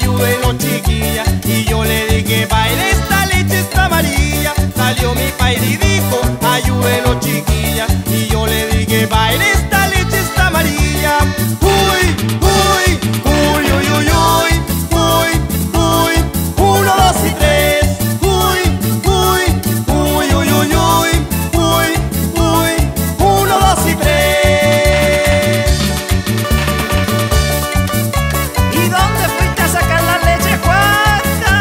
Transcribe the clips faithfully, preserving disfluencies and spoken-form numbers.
ayúdenos chiquilla. Y yo le dije, baile, esta leche está amarilla. Salió mi padre y dijo, ayúdenos chiquilla. Y yo le dije, baile, esta leche está amarilla. Uy, uy, uy, uy, uy, uy, uy, uy, uno, dos y tres. Uy, uy, uy, uy, uy, uy, uy, uy, uno, dos y tres. ¿Y dónde fuiste a sacar la leche, Juanca?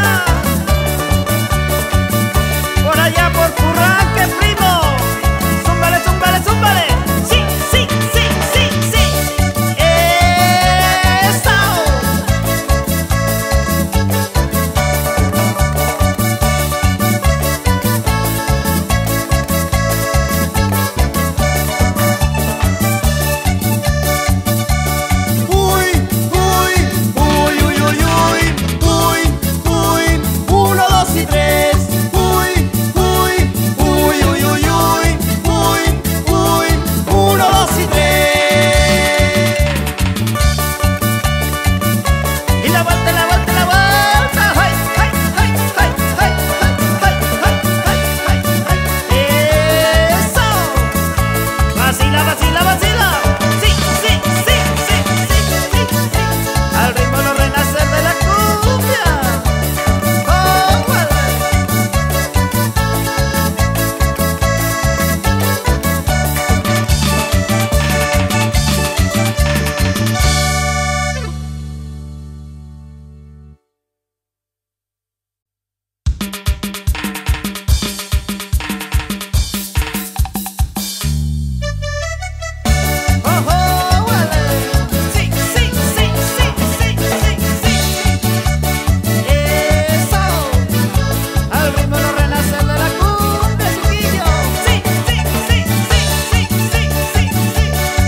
Por allá por Curranque, primo. Zúmbale, zúmbale, zúmbale. Sí, sí, sí, sí, sí. ¡Eso! Uy, uy, uy, uy, uy, uy, uy, uy, uno, dos y tres. Uy, uy, uy, uy, uy, uy, uy, uy, uno, dos y tres. Y la vuelta, la vuelta, la vuelta. ¡Ay, ay, ay, ay, ay, ay, ay, ay, ay, ay! ¡Eso! Vacila, vacila, vacila. Sí, sí, sí, sí, sí, sí, sí. Al ritmo no renacer de la cumbia. ¡Cómale! ¡Ojo, vale! Sí, sí, sí, sí, sí, sí, sí. ¡Eso! Al ritmo no renacer de la cumbia, chiquillo. Sí, sí, sí, sí, sí, sí, sí, sí.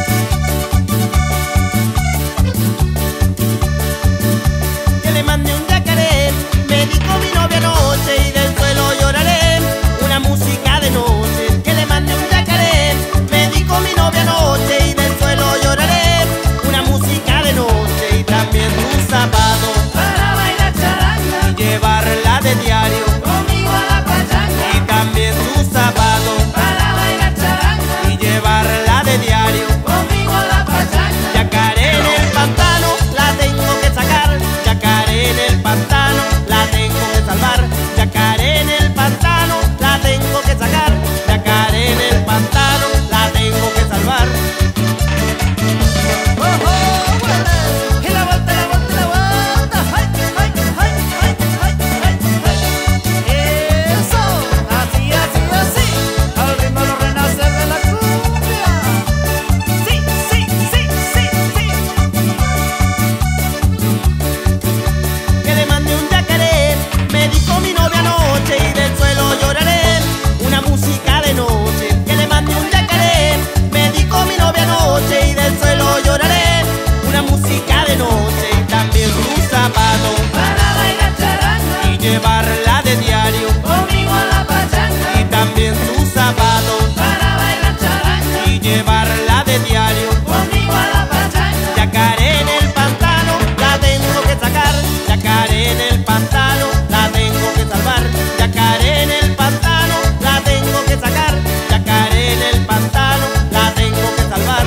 Que le mande un yacaré, me dijo mi novia anoche y del suelo lloraré. Una música de noche. Que le mande un yacaré, me dijo mi novia anoche y del suelo lloraré. Una música de noche y también un zapato Para bailar charanga, y llevarla de diario. conmigo a la pachanga. Y también su zapato Para bailar charanga, y llevarla de diario. conmigo a la pachanga. Yacaré en el pantano, la tengo que sacar. Yacaré en el pantano, la tengo que salvar. Yacaré en el pantano, la tengo que sacar. Yacaré en el pantano, la tengo que salvar. ¡Ojo, vale! Y la vuelta, la vuelta, la vuelta. ¡Ay, ay, ay, ay, ay, ay, ay! ¡Eso! Así, así, así. Al ritmo no renacer de la cumbia. Sí, sí, sí, sí, sí. Que le mande un yacaré, me dijo mi novia anoche y del suelo lloraré. Una música de noche. Que le mande un yacaré, me dijo mi novia anoche y del suelo lloraré. Una música de noche y también un zapato Para bailar charanga, y llevarla de diario. conmigo a la pachanga. Y también su zapato Para bailar charanga, y llevarla de diario. conmigo a la pachanga. Yacaré en el pantano, la tengo que sacar. Yacaré en el pantano, la tengo que salvar. Yacaré en el pantano, la tengo que sacar. Yacaré en el pantano, la tengo que salvar.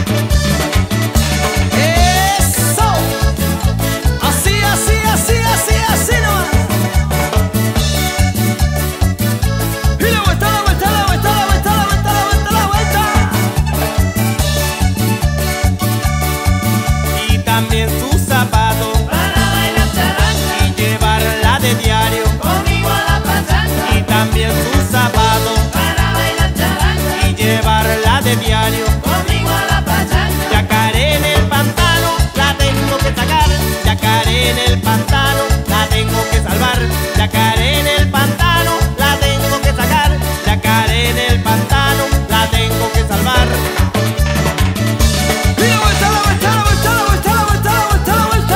¡Eso! Así, así, así, así, así nomás. Y la vuelta, la vuelta, la vuelta, la vuelta, la vuelta, la vuelta, la vuelta. Y también su zapato Para bailar charanga, y llevarla de diario. conmigo a la pachanga. Y también su zapato Para bailar charanga, y llevarla de diario. conmigo a la pachanga. Yacaré en el pantano, la tengo que sacar. Yacaré en el pantano, la tengo que salvar. Yacaré en el pantano, la tengo que sacar. Yacaré en el pantano, la tengo que salvar. Y la vuelta, la vuelta, la vuelta, la vuelta, la vuelta, la vuelta, la vuelta.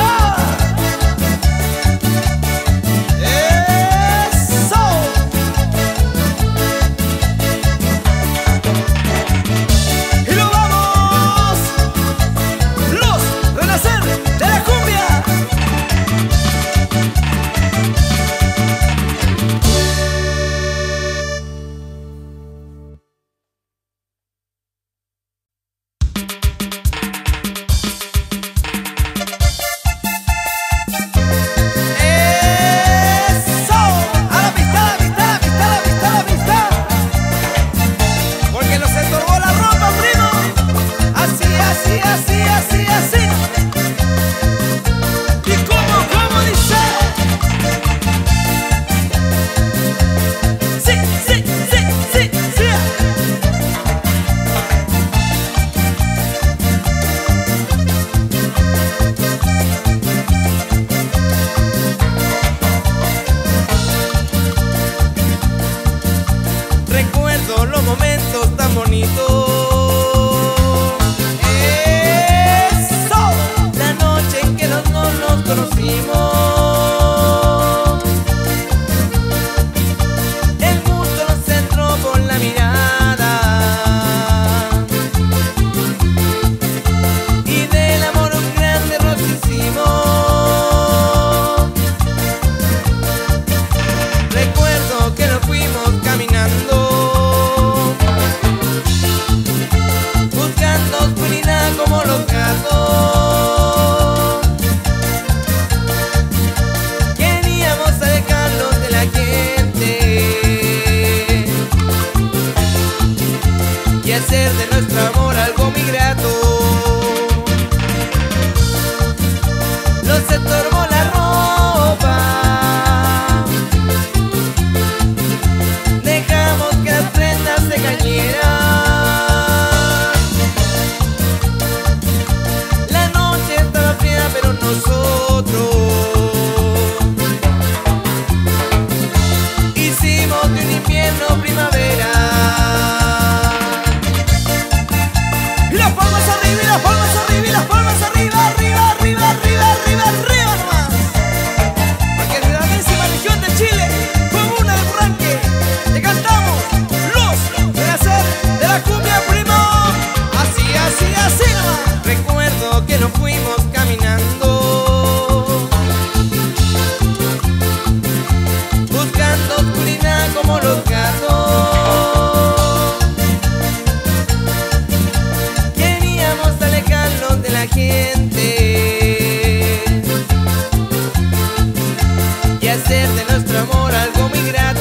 hacer de nuestro amor algo muy grato.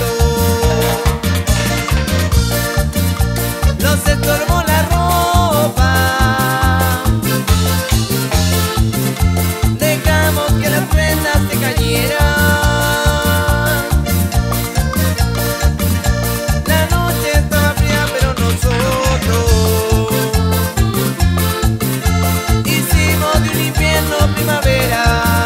Nos estorbó la ropa, dejamos que las prendas se cayeran. La noche estaba fría pero nosotros hicimos de un invierno primavera.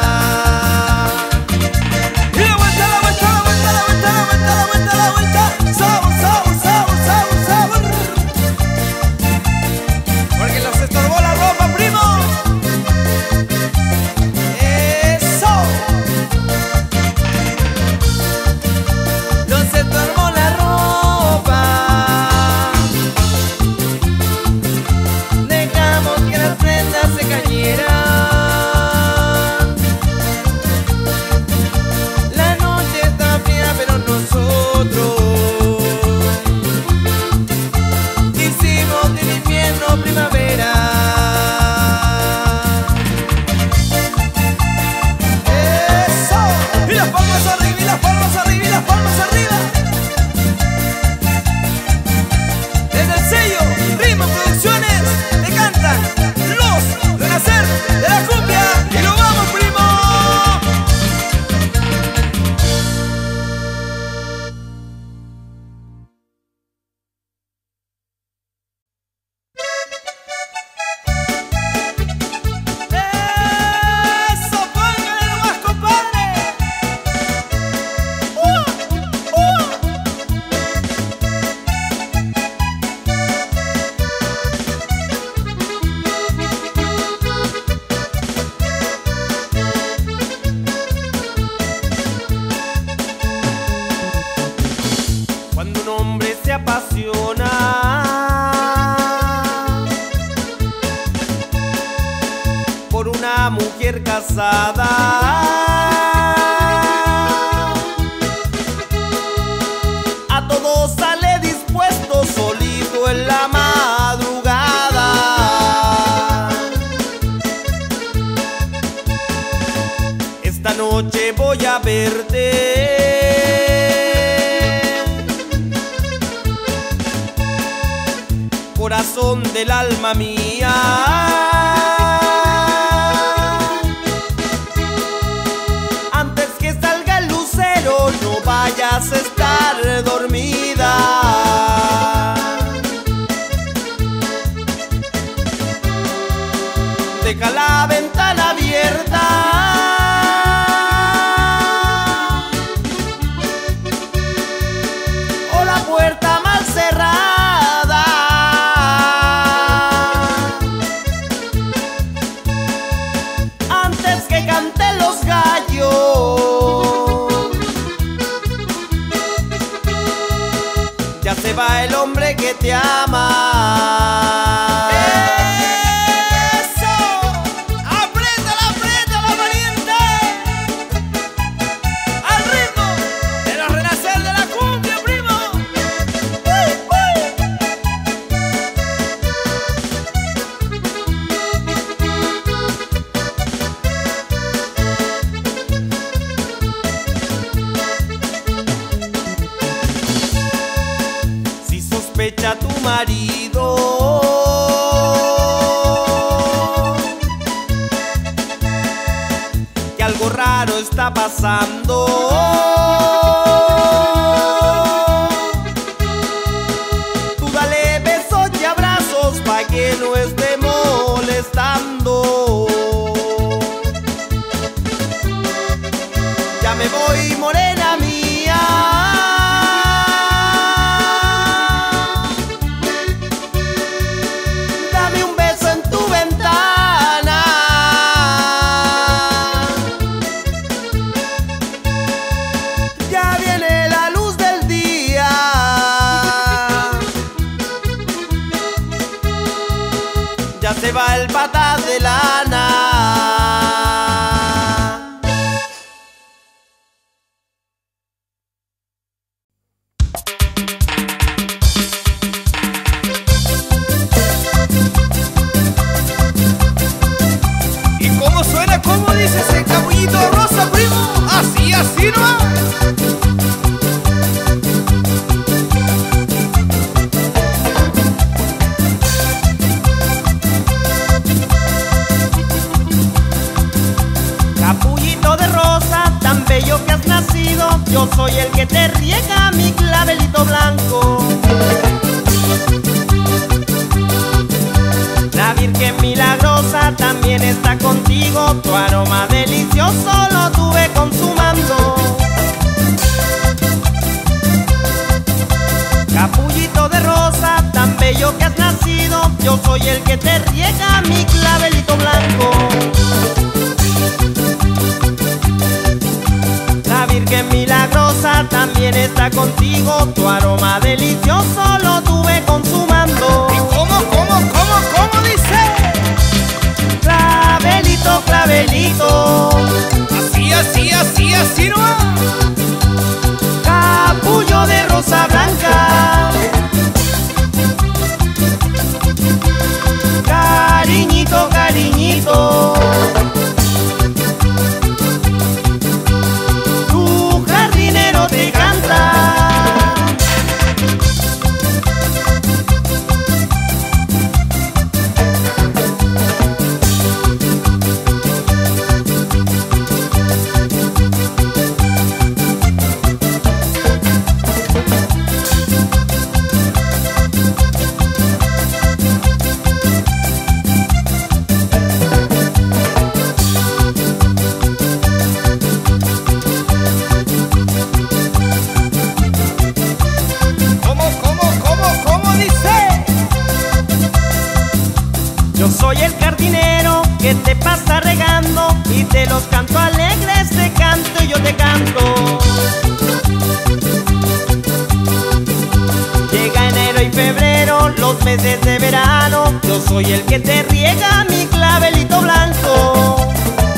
Por una mujer casada, a todo sale dispuesto solito en la madrugada. Esta noche voy a verte, corazón del alma mía. Antes que salga el lucero, no vayas a estar dormida. Deja la ventana abierta, o la puerta mal cerrada. Antes que canten los gallos, ya se va el hombre que te ama. Sospecha tu marido que algo raro está pasando. Tú dale besos y abrazos pa' que no esté molestando. Ya me voy, morena mía. Ya se va el pata de lana. yo soy el que te riega mi clavelito blanco. La Virgen milagrosa también está contigo, tu aroma delicioso lo tuve consumando. Capullito de rosa, tan bello que has nacido, yo soy el que te riega mi clavelito blanco. La Virgen milagrosa también está contigo, tu aroma delicioso lo tuve consumando. ¿Y cómo, cómo, cómo, cómo dice? Clavelito, clavelito, Así, así, así, así no. capullo de rosa blanca, cariñito, cariñito, tu jardinero te canta. Yo soy el jardinero que te pasa regando y te los canto alegres, te canto y yo te canto. Llega enero y febrero, los meses de verano, yo soy el que te riega mi clavelito blanco.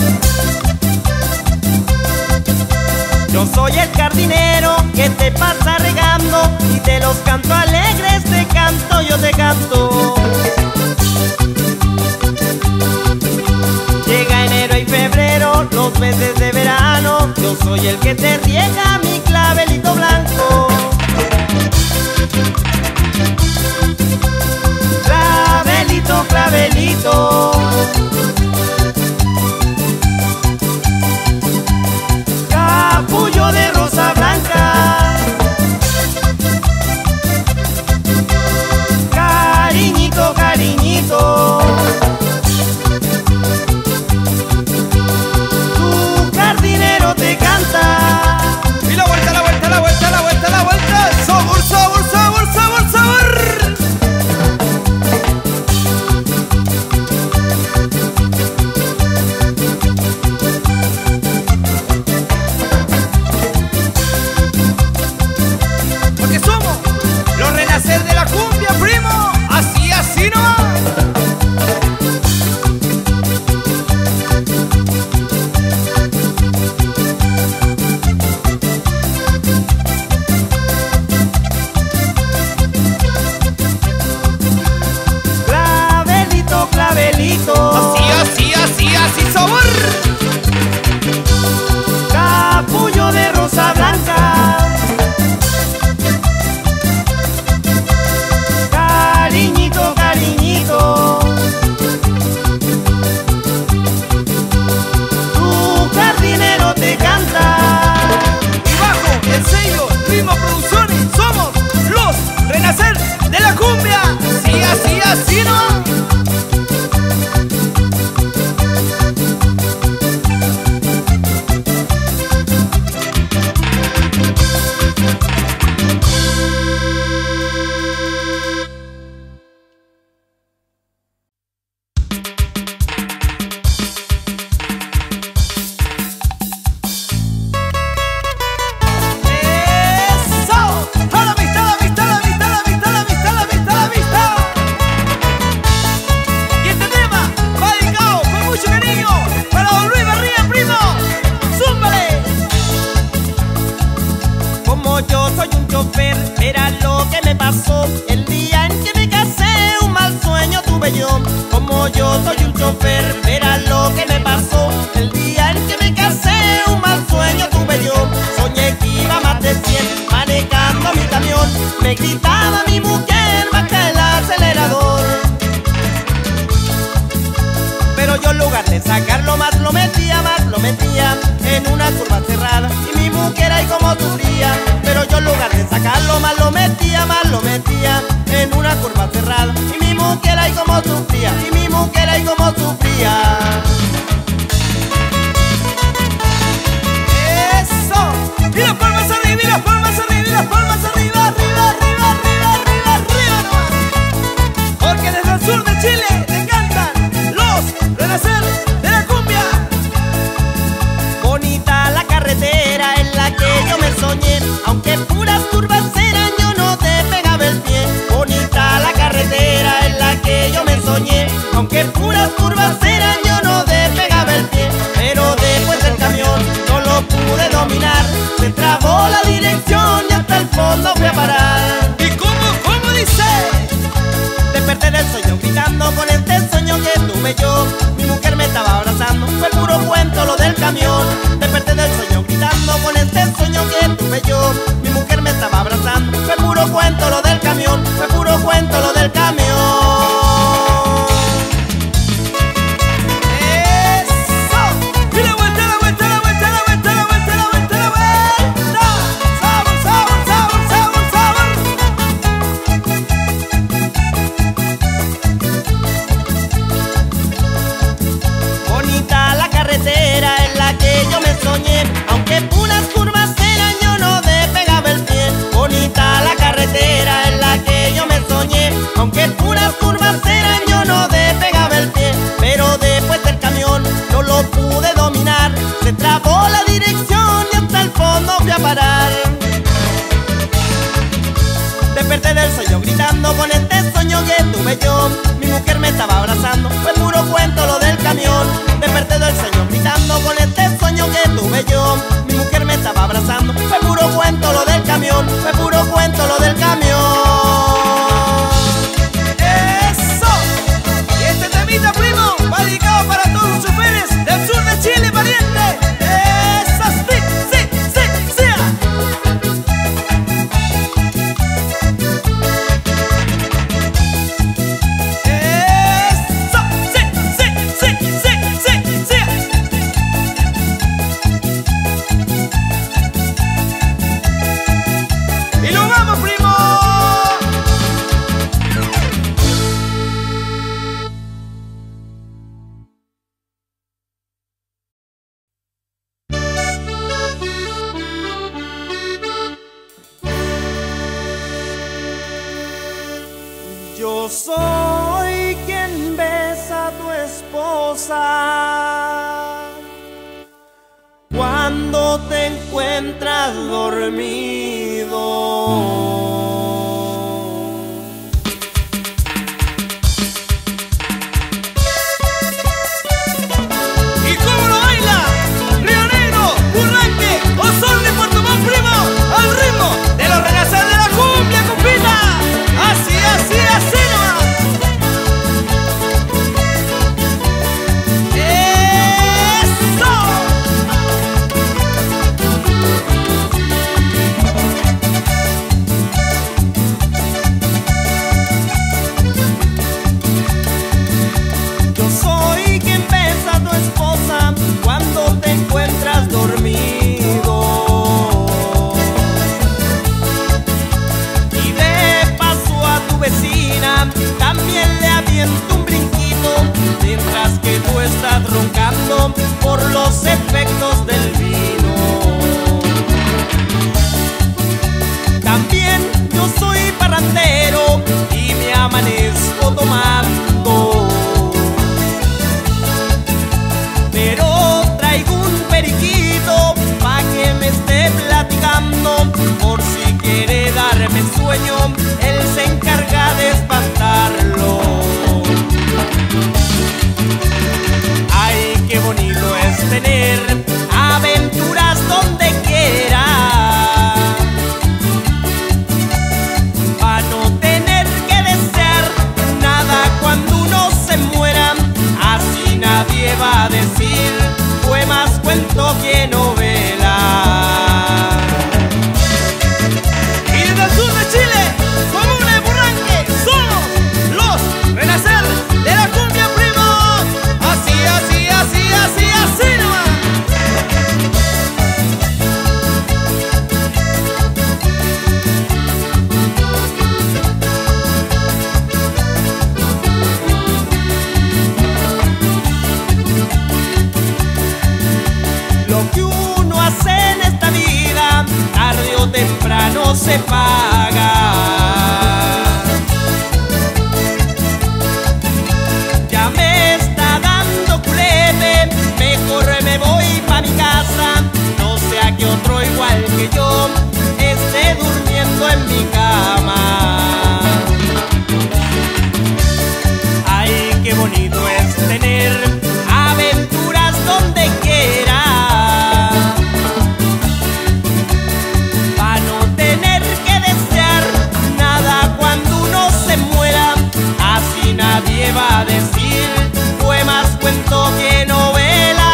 Yo soy el jardinero que te pasa regando y te los canto alegres, te canto, yo te canto. Llega enero y febrero, los meses de verano, yo soy el que te riega mi clavelito blanco. Clavelito, clavelito, capullo de rosa blanca, cariñito, cariñito, tu jardinero te canta. Y la vuelta, la vuelta, la vuelta, la vuelta, la vuelta. Sabor, sabor, sabor, sabor, sabor. Porque somos los renacer de la cumbia, primo. Así, así no. Clavelito, clavelito, Así, así, así, así, sabor. capullo de rosa blanca, cariñito, cariñito, tu jardinero te canta. Y bajo el sello Ritmo Producciones somos los renacer de la cumbia. Así, así, así no. El día en que me casé, un mal sueño tuve yo. Como yo soy un chofer, verás lo que me pasó. El día en que me casé, un mal sueño tuve yo. Soñé que iba más de cien manejando mi camión. Me gritaba mi mujer, baja el acelerador. Pero yo en lugar de sacarlo más, lo metía más, lo metía en una curva cerrada. Y mi mujer ahí como tú lo metía en una curva cerrada. Y mi mujer ahí como sufría, y mi mujer ahí como sufría. Eso, y las palmas arriba, y las palmas arriba, y las palmas arriba, arriba, arriba, arriba, arriba, arriba nomás. Porque desde el sur de Chile te cantan los Renacer de la cumbia. Bonita la carretera en la que yo me soñé, aunque puras curvas eran, yo no te pegaba el pie. Bonita la carretera en la que yo me soñé, aunque puras curvas eran, yo no te pegaba el pie. Pero después del camión no lo pude dominar, se trabó la dirección y hasta el fondo fui a parar. ¿Y cómo, cómo dice? Desperté del sueño gritando con este sueño que tuve yo. Mi mujer me estaba abrazando, fue puro cuento lo del camión. Desperté del sueño gritando con este sueño que tuve yo. Mi mujer me estaba abrazando, fue puro cuento lo del camión. Fue puro cuento lo del camión. Eso. Y la vuelta, la vuelta, la vuelta, la vuelta, la vuelta, la vuelta, la vuelta. Sabor, sabor, sabor, sabor, sabor. Bonita la carretera en la que yo me soñé, aunque puras curvas eran, yo no despegaba el pie. Bonita la carretera en la que yo me soñé, aunque puras curvas eran, yo no despegaba el pie. Pero después del camión no lo pude dominar, se trabó la dirección y hasta el fondo fui a parar. Desperté del sueño gritando con este sueño que tuve yo. Mi mujer me estaba abrazando, fue puro cuento lo del camión. Desperté del sueño gritando con este sueño que tuve yo. Mi mujer me estaba abrazando, fue puro cuento lo del camión. Fue puro cuento lo del camión. ¡Eso! Y este temita, primo, va dedicado para todos los choferes del sur de Chile, pariente. ¡Eso! ¡Sí, sí, sí, sí! Yo soy quien besa a tu esposa cuando te encuentras dormido. ¿Y cómo lo baila? Río Negro, Urranque, Osorno y Puerto Montt, primo, al ritmo de los Renacer de la cumbia, compita. Así, así, así nomás. Eso. se paga. Ya me está dando culete, mejor me voy pa' mi casa. No sea que otro igual que yo esté durmiendo en mi cama. Ay, qué bonito es tener aventuras donde quiera, pa' no tener que desear nada cuando uno se muera. Así nadie va a decir fue más cuento que novela.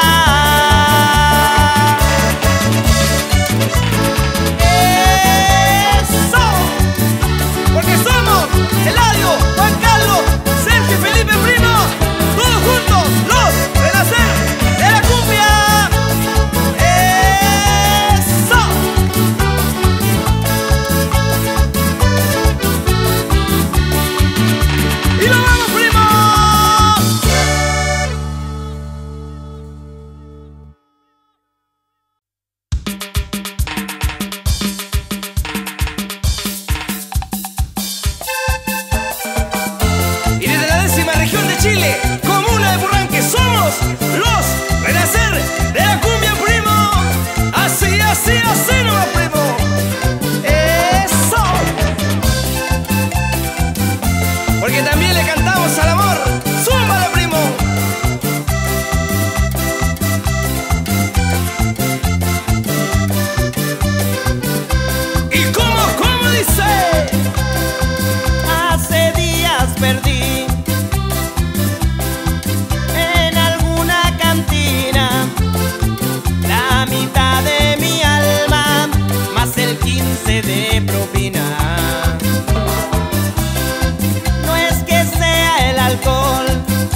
¡Eso! Porque somos Eladio, Juan Carlos, Sergio y Felipe Primo, todos juntos, los Renacer de la cumbia. ¡Eso! ¡Y lo vamos, primo! Y desde la décima región de Chile, comuna de Purranque, somos los Renacer de la cumbia, primo. Así, así, así nomás, primo. Eso. Porque también le cantamos al amor. ¡Zúmbalo, primo! ¿Y cómo, cómo dice? Hace días perdí en alguna cantina la mitad de mi alma, más el quince de propina. No es que sea el alcohol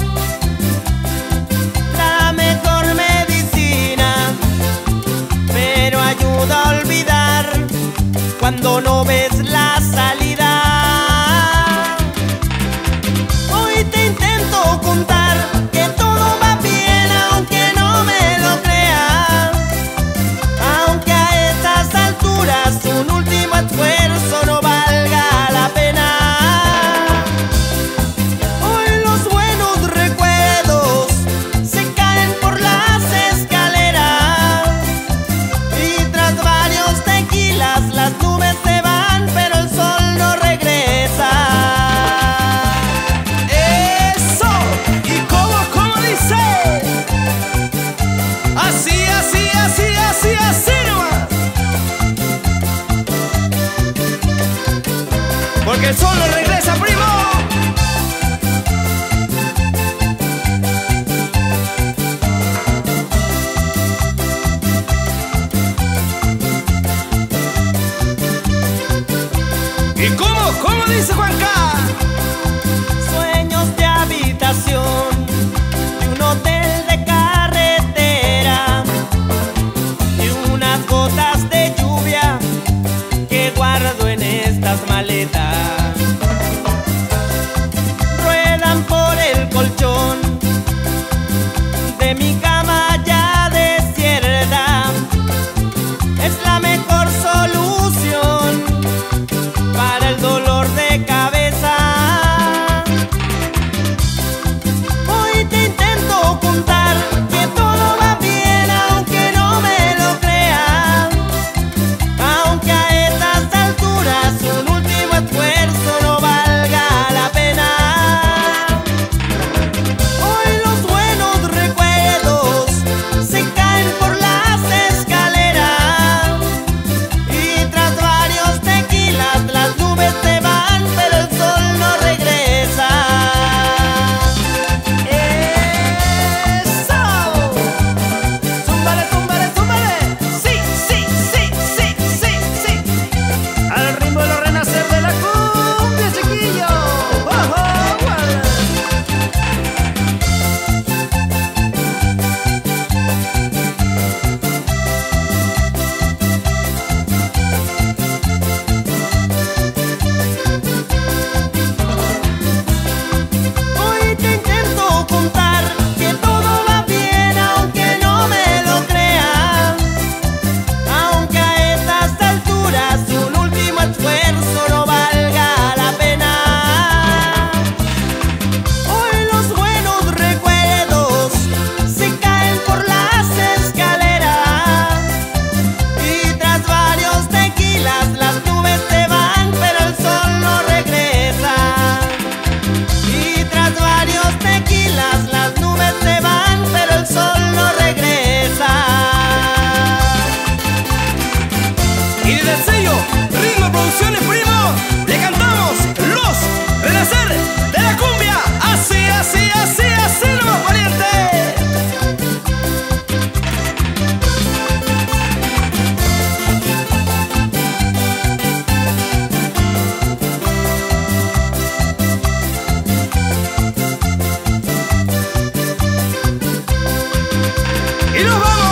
la mejor medicina, pero ayuda a olvidar cuando no ves la salida. Hoy te intento contar que todo va bien, aunque no me lo creas, aunque a estas alturas un último esfuerzo no valga la pena. Hoy los buenos recuerdos se caen por las escaleras, y tras varios tequilas las nubes se van, pero el sol no regresa. Eso. ¿Y cómo, cómo dice? Así, así, así, así, así nomás. Porque el sol no regresa, primo. ¿Y cómo, cómo dice Juanca? Sueños de habitación de un hotel de carretera y unas gotas de lluvia que guardo en estas maletas. Ruedan por el colchón de mi cama ya desierta. Es la mejor solución para el dolor de cabeza. el sello Ritmo Producciones, primo, le cantamos Los Renacer de la Cumbia. Así, así, así, así nomás, pariente. ¡Y nos vamos!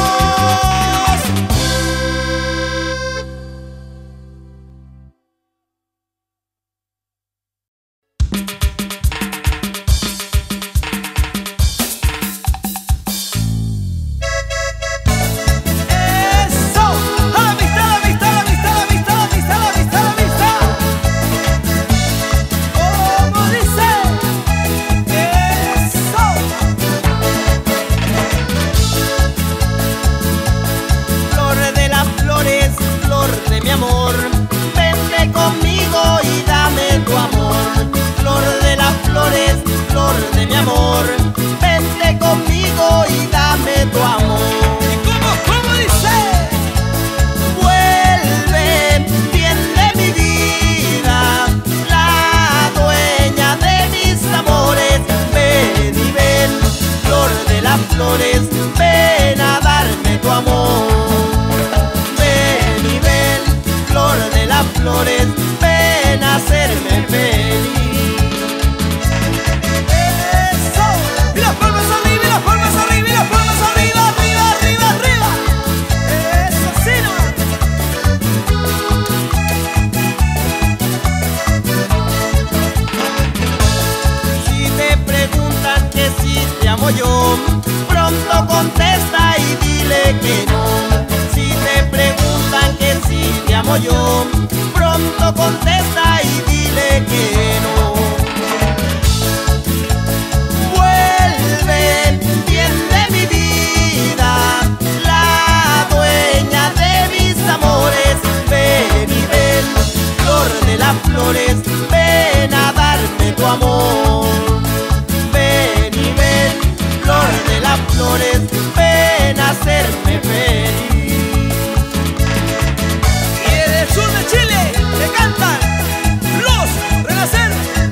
¡Eso! ¡A la amistad, la amistad, la amistad, la amistad, la amistad, la amistad, la amistad! ¿Cómo dice? ¡Eso! Flor de las flores, flor de mi amor, vente conmigo y dame tu amor. Flor de las flores, flor de mi amor, vente conmigo y dame tu amor. ¿Y cómo, cómo dice? Vuelve, bien de mi vida, la dueña de mis amores. Ven y ven, flor de las flores, ven a darme tu amor. Ven y ven, flor de las flores, ven a hacerme feliz. Eso, y las palmas arriba, y las palmas arriba, y las palmas arriba, arriba, arriba, arriba. Eso sí nomás. Si te preguntan que si te amo yo, pronto contesta y dile que no. Si te preguntan que si te amo yo, pronto contesta y dile que no. Vuelve, bien de mi vida, la dueña de mis amores. Ven y ven, flor de las flores, ven a darme tu amor. Ven y ven, flor de las flores, ven a hacerme feliz. Y en el sur de Chile te cantan Los Renacer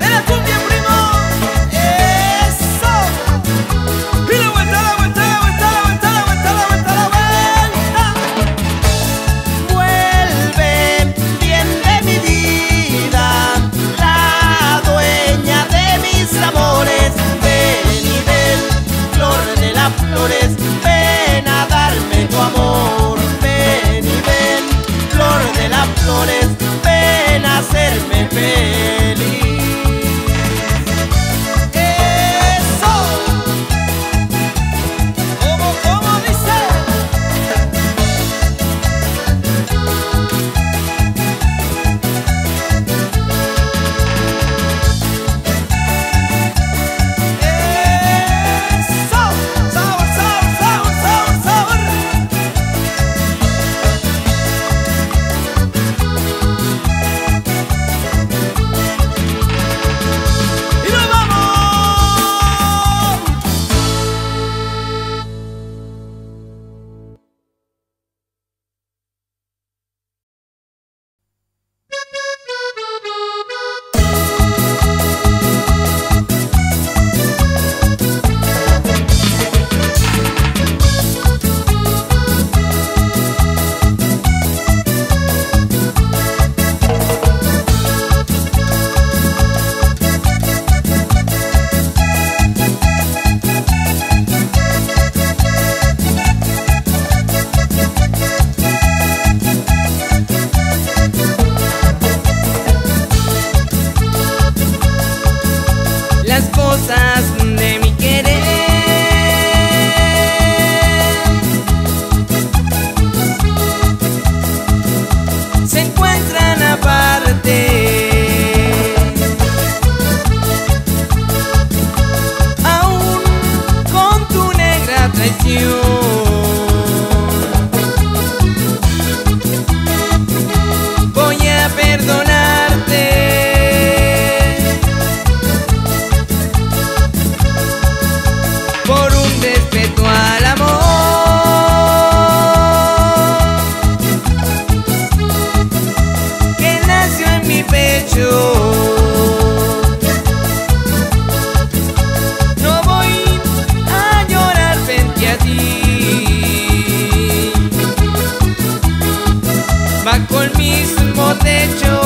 bajo el mismo techo.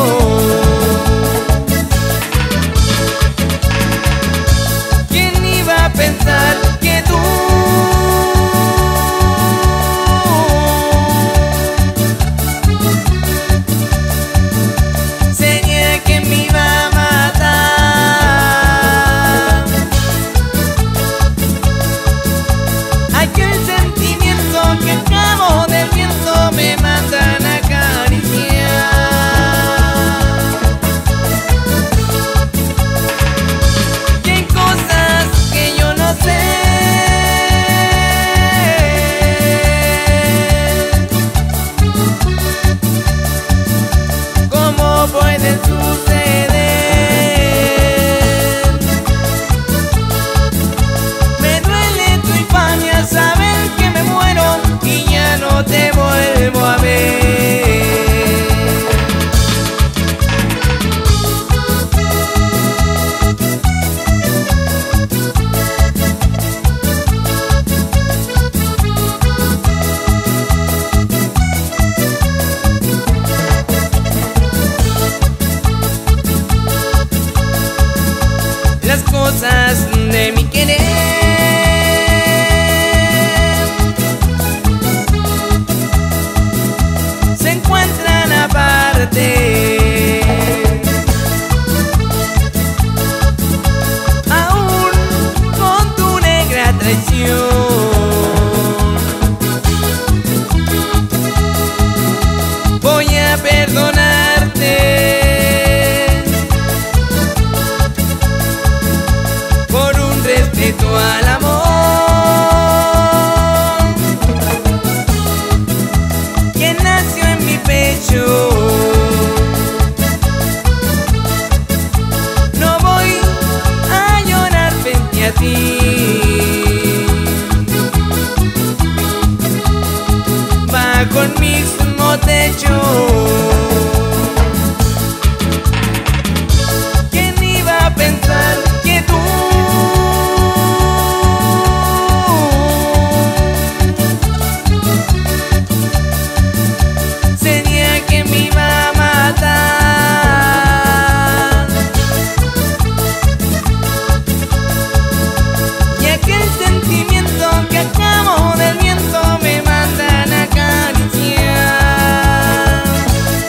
¿Quién iba a pensar que tú sería que me iba a matar? Aquel sentimiento que al cabo del viento me mandan a acariciar. Y hay cosas que yo no sé, cómo pueden suceder. Me duele tu infamia, saber que me muero y ya no te vuelvo a ver. Las cosas de mi querer se encuentran aparte, aún con tu negra traición. Voy a perdonarte por un respeto al amor que nació en mi pecho. No voy a llorar frente a ti, bajo el mismo techo. ¿Quién iba a pensar que tú sería que me iba a matar? Y aquel sentimiento que al cabo del viento me mandan a acariciar.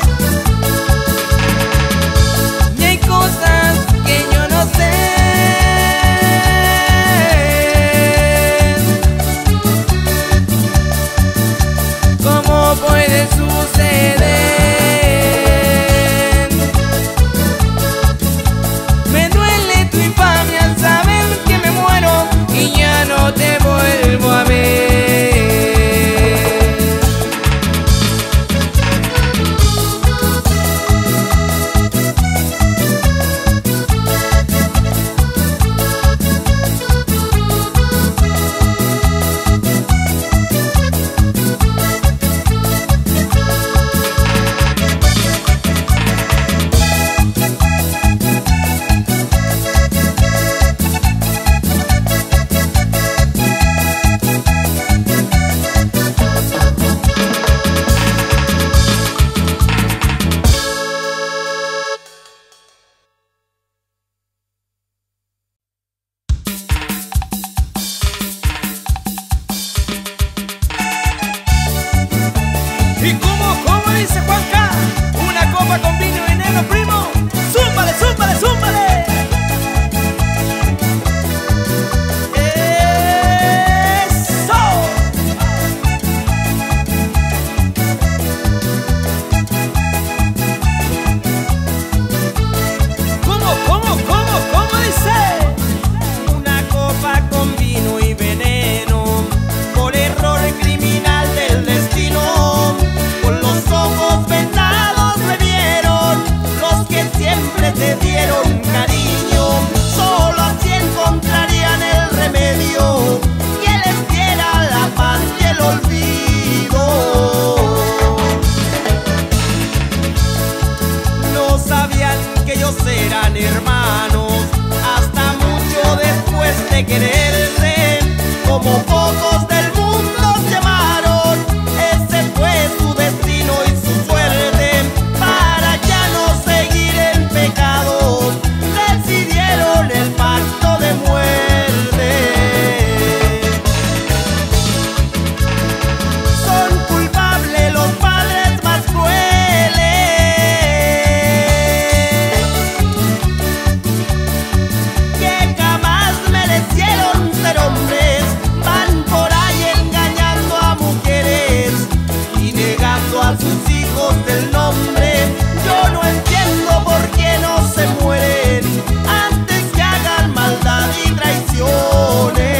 hijos del nombre. Yo no entiendo por qué no se mueren antes que hagan maldad y traiciones.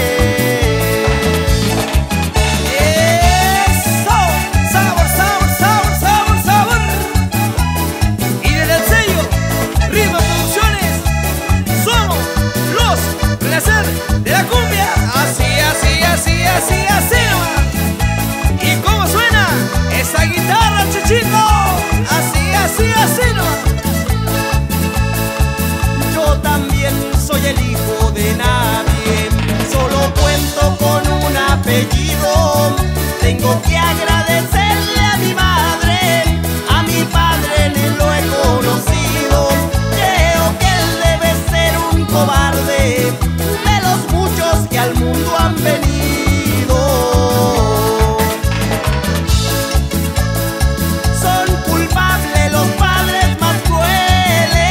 ¡Eso! ¡Sabor, sabor, sabor, sabor, sabor! Y desde el sello Ritmo Producciones somos los Renacer de la Cumbia. Así, así, así, así, así nomás. ¿Y cómo suena esa guitarra, Chuchito? Así, así, así nomás. Yo también soy el hijo de nadie, solo cuento con un apellido. Tengo que agradecerle a mi madre, a mi padre ni lo he conocido. Creo que él debe ser un cobarde de los muchos que al mundo han venido. Son culpables los padres más crueles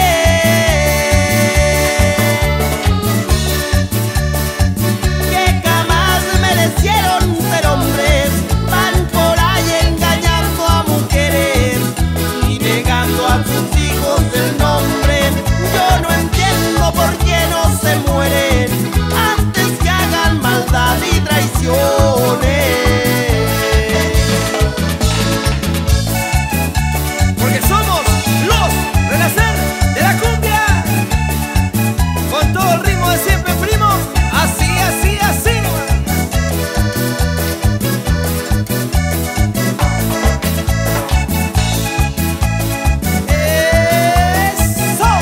que jamás merecieron ser hombres. Van por ahí engañando a mujeres y negando a sus hijos el nombre. Yo no entiendo por qué no se mueren antes que hagan maldad y traiciones. Porque somos los Renacer de la Cumbia. Con todo el ritmo de siempre, primo. Así, así, así nomás. ¡Eso!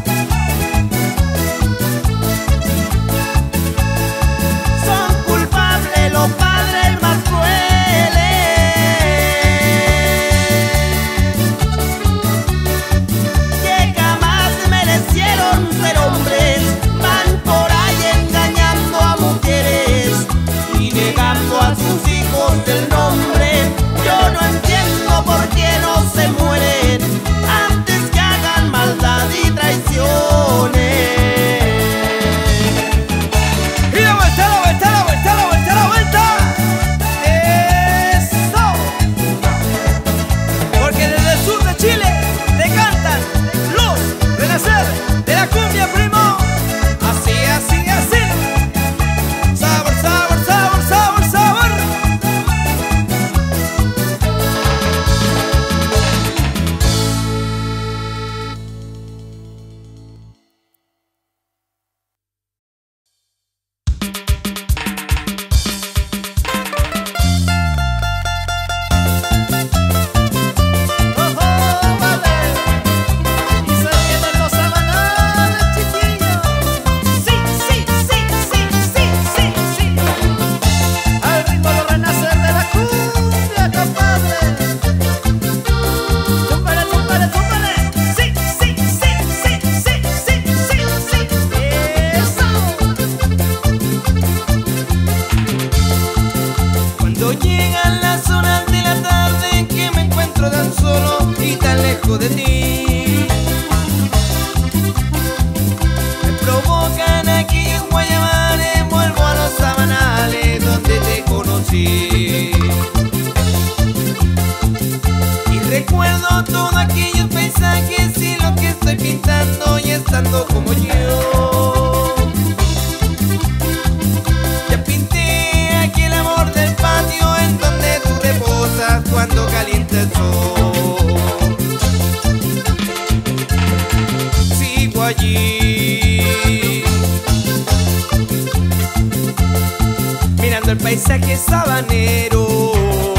Son culpables los padres más crueles que jamás merecieron ser hombres. Van por ahí engañando a mujeres y negando a sus hijos el nombre. Yo no entiendo por qué no se mueren antes que hagan maldad y traiciones. Y la vuelta, la vuelta, la vuelta, la vuelta, la vuelta. ¡Eso! Porque desde el sur de Chile te cantan los Renacer de la Cumbia, primo. Así, así, así. Sabor, sabor, sabor, sabor, sabor. ¡Oh, oh, vale! Y se vienen los sabanales, chiquillos. Sí, sí, sí, sí, sí, sí, sí. Al ritmo de Renacer de la Cumbia, compadre. Túmbale, túmbale, túmbale. Sí, sí, sí, sí, sí, sí, sí, sí. Eso. Cuando llegan las horas de la tarde que me encuentro tan solo y tan lejos de ti, me provocan aquellos guayabares. Vuelvo a los sabanales donde te conocí y recuerdo todos aquellos paisajes y lo que estoy pintando y estando como yo. Ya pinté aquel amor del patio en donde tú reposas cuando calienta el sol. Sigo allí mirando el paisaje sabanero,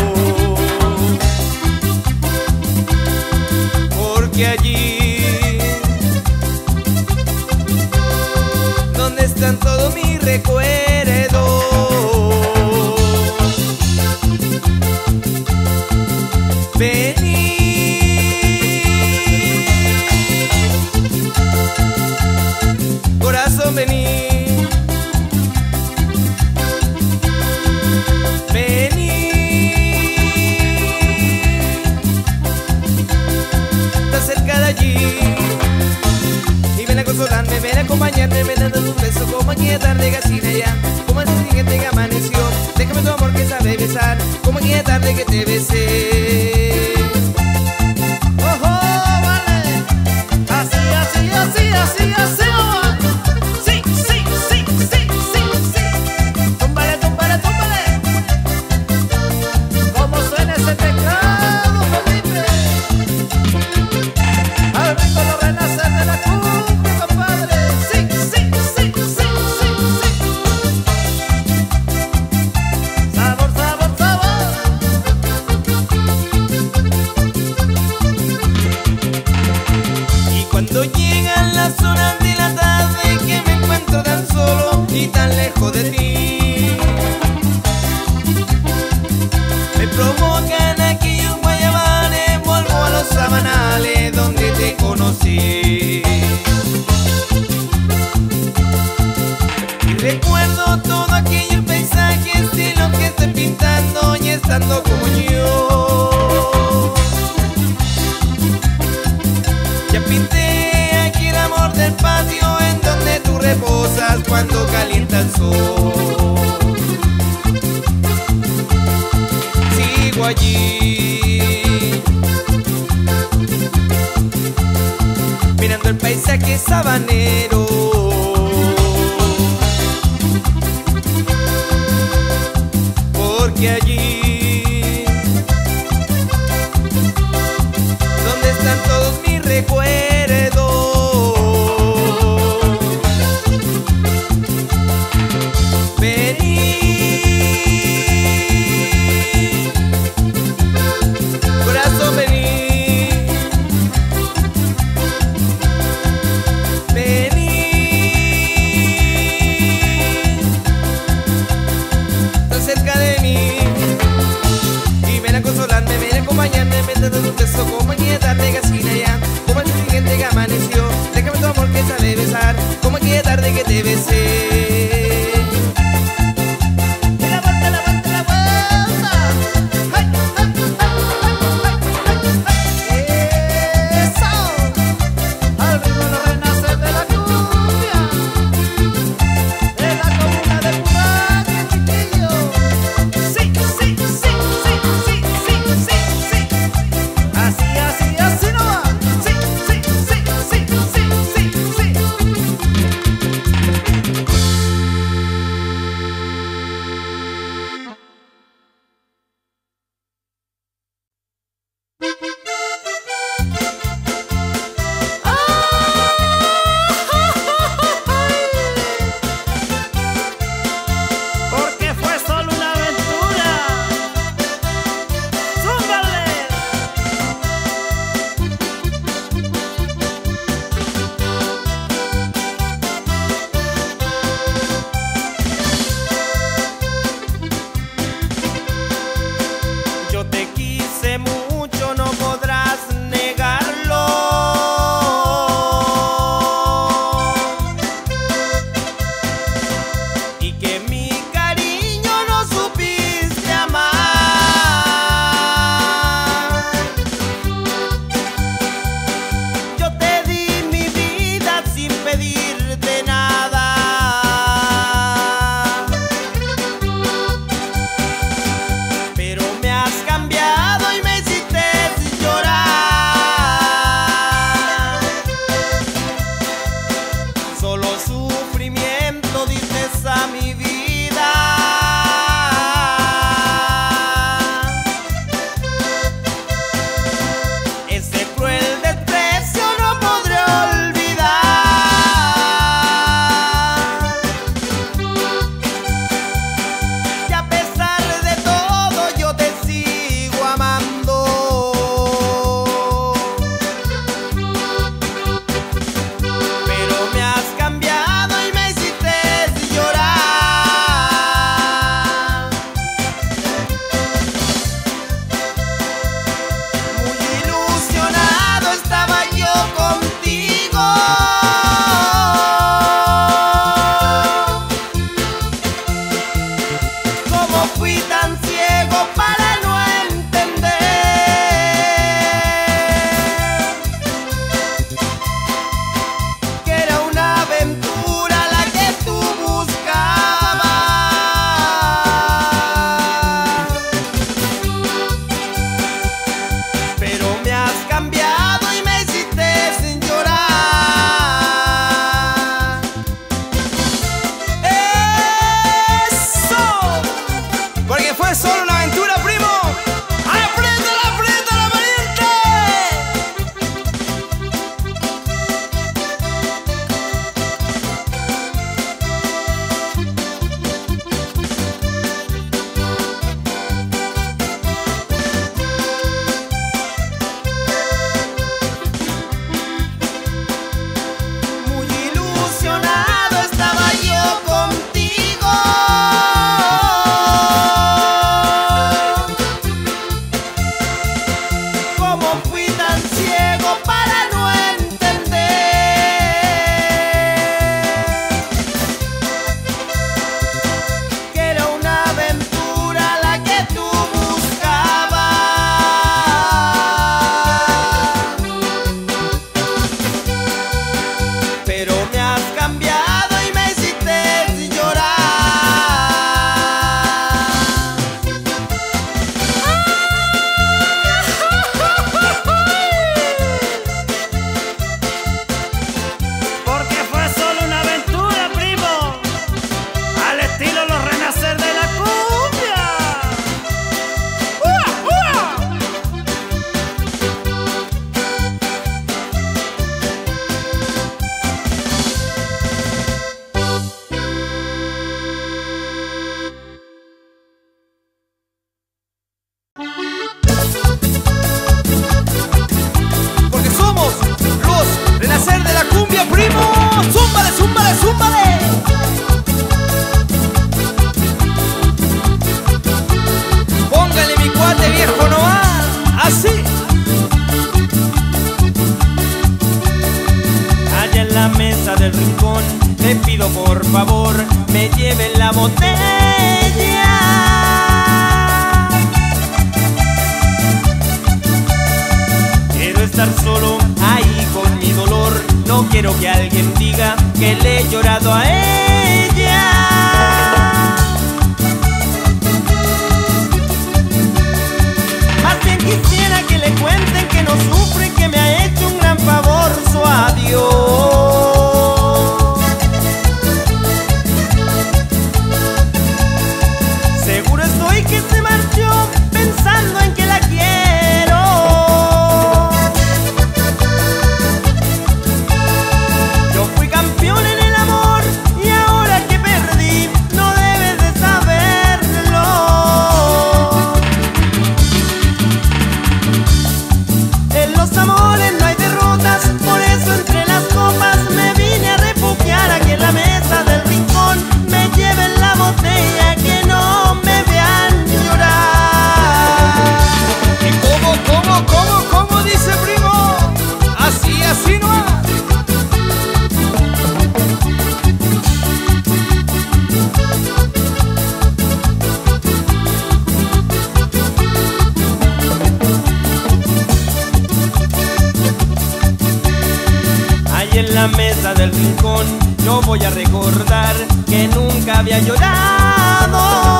porque allí donde están todos mis recuerdos. Vení, corazón, vení. Vení, está cerca de allí y ven a consolarme, ven a acompañarme, ven a dar un beso como aquella tarde gallina ya, como el siguiente que amaneció. Déjame tu amor que sabe besar, como aquella tarde que te besé. las horas de la tarde que me encuentro tan solo y tan lejos de ti. Me provocan aquellos guayabanes, vuelvo a los sabanales donde te conocí. Y recuerdo todos aquellos paisajes de los que estoy pintando y estando como yo. Ya pinté aquí el amor del patio en donde tú reposas cuando calienta el sol. Sigo allí mirando el paisaje sabanero, porque allí donde están todos mis recuerdos. Vení, corazón, vení, vení, tan cerca de mí y ven a consolarme, ven a acompañarme, ven a dar un beso, compañía, tarde gasina ya, como el siguiente que amaneció. Déjame tu amor que sabe besar, como aquella tarde que te besé. del rincón, le pido por favor me lleven la botella. Quiero estar solo ahí con mi dolor, no quiero que alguien diga que le he llorado a ella. Más bien quisiera que le cuenten que no sufre, que me ha hecho un gran favor su adiós. Seguro estoy que se marchó pensando en que la quiero. Yo fui campeón en el amor y ahora que perdí no debes de saberlo. En los amores no hay derrotas, por eso entre las copas me vine a refugiar. Aquí en la mesa del rincón me lleven la botella, que no me vean llorar. ¿Cómo, cómo, cómo, cómo dice primo? Así, así no es. Ahí en la mesa del rincón yo voy a recordar que nunca había llorado.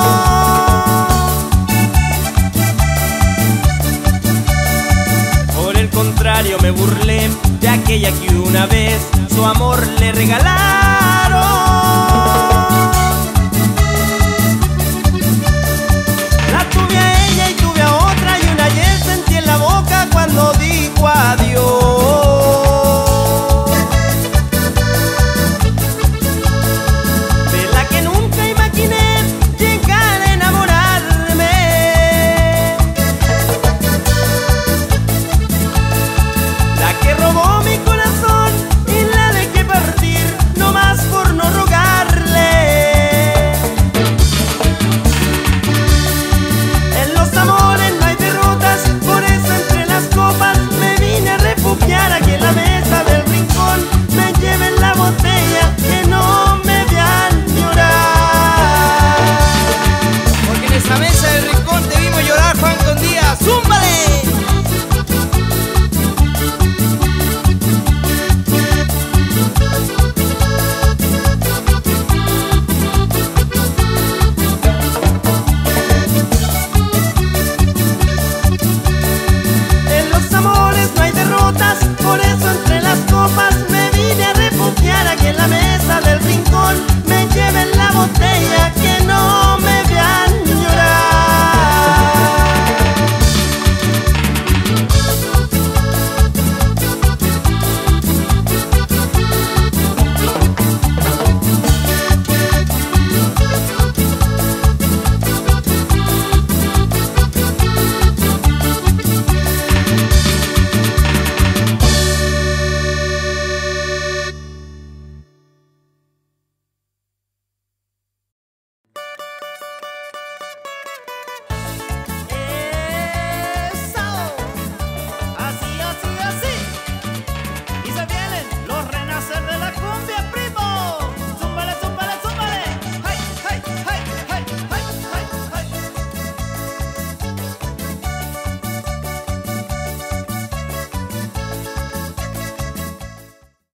Por el contrario me burlé de aquella que una vez su amor le regalaron. La tuve a ella y tuve a otra, y una ayer sentí en la boca cuando dijo